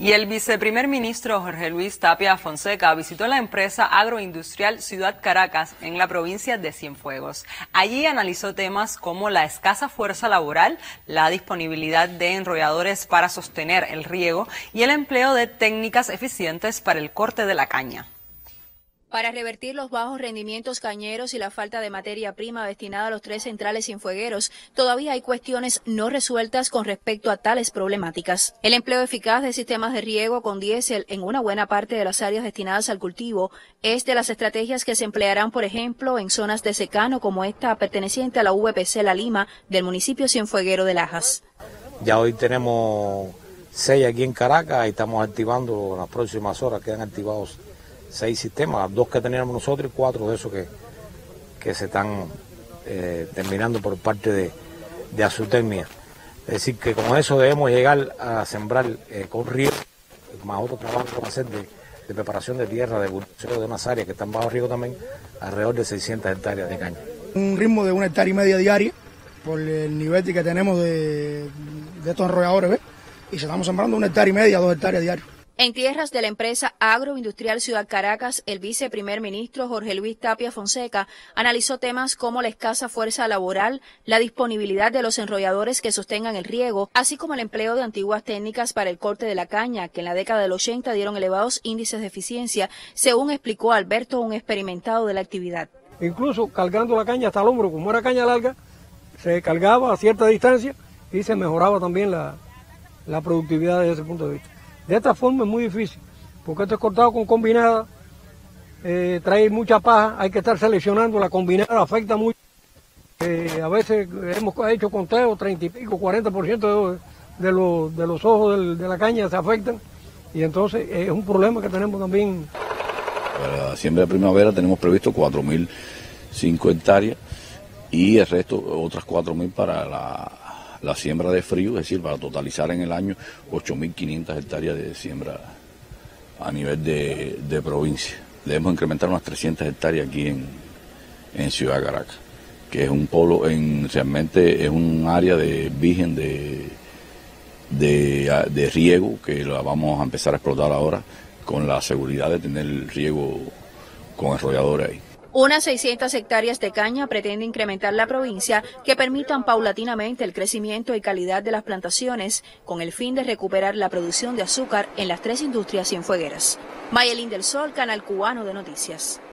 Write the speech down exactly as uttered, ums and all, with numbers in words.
Y el viceprimer ministro Jorge Luis Tapia Fonseca visitó la empresa agroindustrial Ciudad Caracas en la provincia de Cienfuegos. Allí analizó temas como la escasa fuerza laboral, la disponibilidad de enrolladores para sostener el riego y el empleo de técnicas eficientes para el corte de la caña. Para revertir los bajos rendimientos cañeros y la falta de materia prima destinada a los tres centrales cienfuegueros, todavía hay cuestiones no resueltas con respecto a tales problemáticas. El empleo eficaz de sistemas de riego con diésel en una buena parte de las áreas destinadas al cultivo es de las estrategias que se emplearán, por ejemplo, en zonas de secano como esta perteneciente a la U V P C La Lima del municipio cienfueguero de Lajas. Ya hoy tenemos seis aquí en Caracas y estamos activando en las próximas horas, quedan activados seis sistemas, dos que teníamos nosotros y cuatro de esos que, que se están eh, terminando por parte de, de Azutecnia. Es decir, que con eso debemos llegar a sembrar eh, con riego, más otro trabajo que vamos a hacer de, de preparación de tierra, de cultivo de unas áreas que están bajo riego también, alrededor de seiscientas hectáreas de caña. Un ritmo de una hectárea y media diaria, por el nivel que tenemos de, de estos enrolladores, ¿ves? Y se estamos sembrando una hectárea y media, dos hectáreas diarias. En tierras de la empresa agroindustrial Ciudad Caracas, el viceprimer ministro Jorge Luis Tapia Fonseca analizó temas como la escasa fuerza laboral, la disponibilidad de los enrolladores que sostengan el riego, así como el empleo de antiguas técnicas para el corte de la caña, que en la década del ochenta dieron elevados índices de eficiencia, según explicó Alberto, un experimentado de la actividad. Incluso cargando la caña hasta el hombro, como era caña larga, se cargaba a cierta distancia y se mejoraba también la, la productividad desde ese punto de vista. De esta forma es muy difícil, porque esto es cortado con combinada, eh, trae mucha paja, hay que estar seleccionando, la combinada afecta mucho. Eh, a veces hemos hecho conteo, treinta y pico, cuarenta por ciento de, de, los, de los ojos del, de la caña se afectan, y entonces es un problema que tenemos también. Para la siembra de primavera tenemos previsto cuatro mil cinco hectáreas y el resto, otras cuatro mil para la... la siembra de frío, es decir, para totalizar en el año ocho mil quinientas hectáreas de siembra a nivel de, de provincia. Debemos incrementar unas trescientas hectáreas aquí en, en Ciudad Caracas, que es un polo, en, realmente es un área de virgen de, de, de riego que la vamos a empezar a explotar ahora con la seguridad de tener riego con enrolladores ahí. Unas seiscientas hectáreas de caña pretende incrementar la provincia que permitan paulatinamente el crecimiento y calidad de las plantaciones con el fin de recuperar la producción de azúcar en las tres industrias cienfuegueras. Mayelín del Sol, Canal Cubano de Noticias.